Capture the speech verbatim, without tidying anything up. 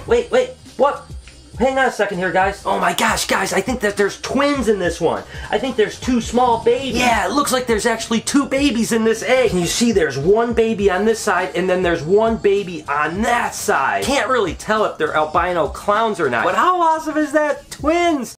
wait, wait, what? Hang on a second here, guys. Oh my gosh, guys, I think that there's twins in this one. I think there's two small babies. Yeah, it looks like there's actually two babies in this egg. Can you see there's one baby on this side and then there's one baby on that side? Can't really tell if they're albino clowns or not. But how awesome is that? Twins!